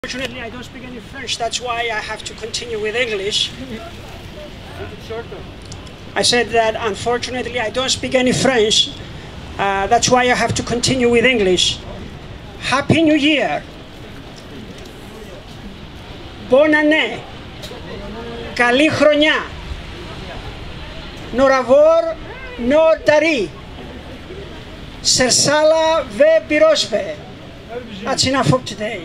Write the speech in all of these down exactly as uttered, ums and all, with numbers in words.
Unfortunately, I don't speak any French. That's why I have to continue with English. I said that unfortunately I don't speak any French. Uh, that's why I have to continue with English. Happy New Year. Bonne année. Καλή χρονιά. Noravor Nordari. Sersala ve birosve. That's enough for today.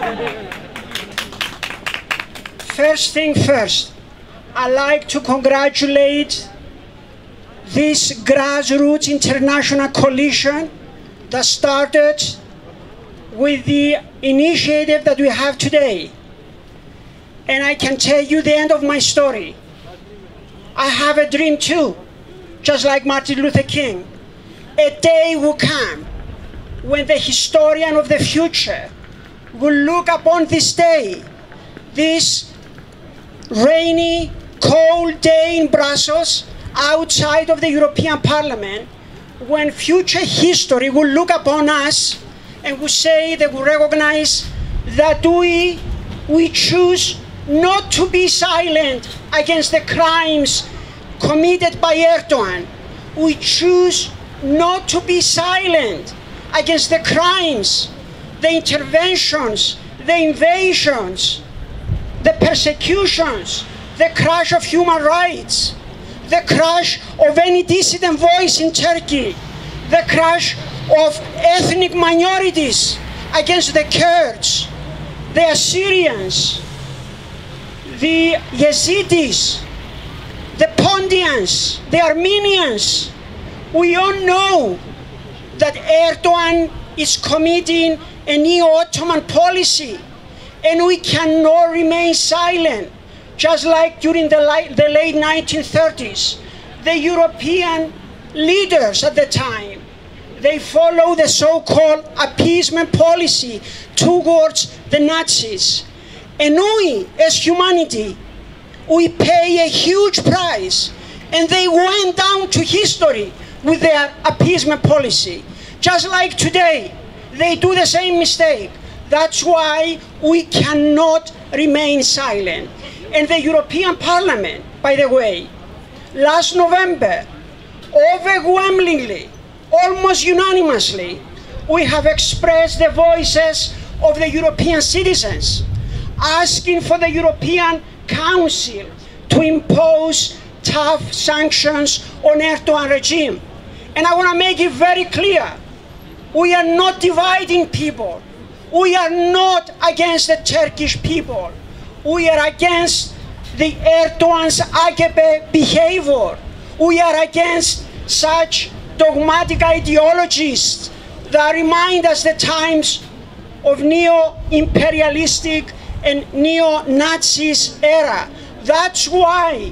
First thing first, I'd like to congratulate this grassroots international coalition that started with the initiative that we have today. And I can tell you the end of my story. I have a dream too, just like Martin Luther King. A day will come when the historian of the future will look upon this day, this rainy, cold day in Brussels, outside of the European Parliament, when future history will look upon us and will say, they will recognize that we, we choose not to be silent against the crimes committed by Erdogan. We choose not to be silent against the crimes, the interventions, the invasions, the persecutions, the crush of human rights, the crush of any dissident voice in Turkey, the crush of ethnic minorities against the Kurds, the Assyrians, the Yazidis, the Pontians, the Armenians. We all know that Erdogan is committing a neo-Ottoman policy, and we cannot remain silent. Just like during the, li the late nineteen thirties, the European leaders at the time, they followed the so-called appeasement policy towards the Nazis. And we, as humanity, we pay a huge price, and they went down to history with their appeasement policy. Just like today, they do the same mistake. That's why we cannot remain silent. And the European Parliament, by the way, last November, overwhelmingly, almost unanimously, we have expressed the voices of the European citizens, asking for the European Council to impose tough sanctions on Erdogan regime. And I want to make it very clear, we are not dividing people. We are not against the Turkish people. We are against the Erdogan's A K P behavior. We are against such dogmatic ideologies that remind us the times of neo-imperialistic and neo-Nazis era. That's why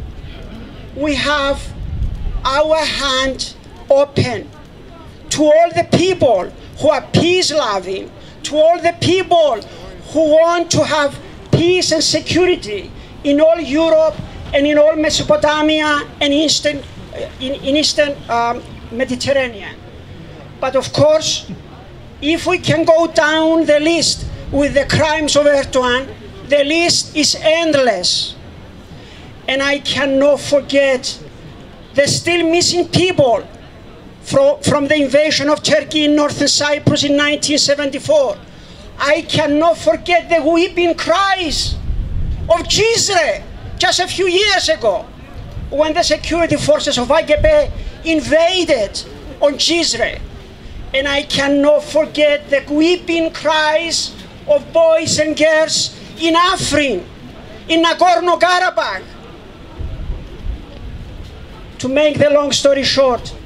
we have our hand open to all the people who are peace-loving, to all the people who want to have peace and security in all Europe and in all Mesopotamia and Eastern, in, in Eastern um, Mediterranean. But of course, if we can go down the list with the crimes of Erdogan, the list is endless. And I cannot forget the still missing people from, from the invasion of Turkey in northern Cyprus in nineteen seventy-four. I cannot forget the weeping cries of Cizre just a few years ago when the security forces of A K P invaded on Cizre. And I cannot forget the weeping cries of boys and girls in Afrin, in Nagorno-Karabakh. To make the long story short,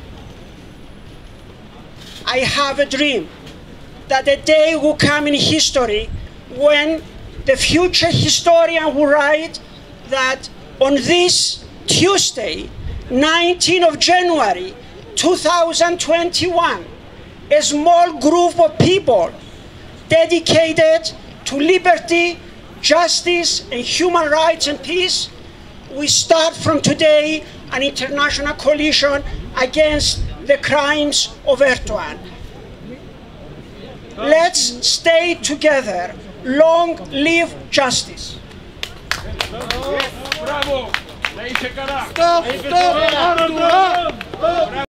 I have a dream that a day will come in history when the future historian will write that on this Tuesday, nineteenth of January two thousand twenty-one, a small group of people dedicated to liberty, justice, and human rights and peace, we start from today an international coalition against the crimes of Erdogan. Let's stay together long live justice. Bravo! Stop! Stop!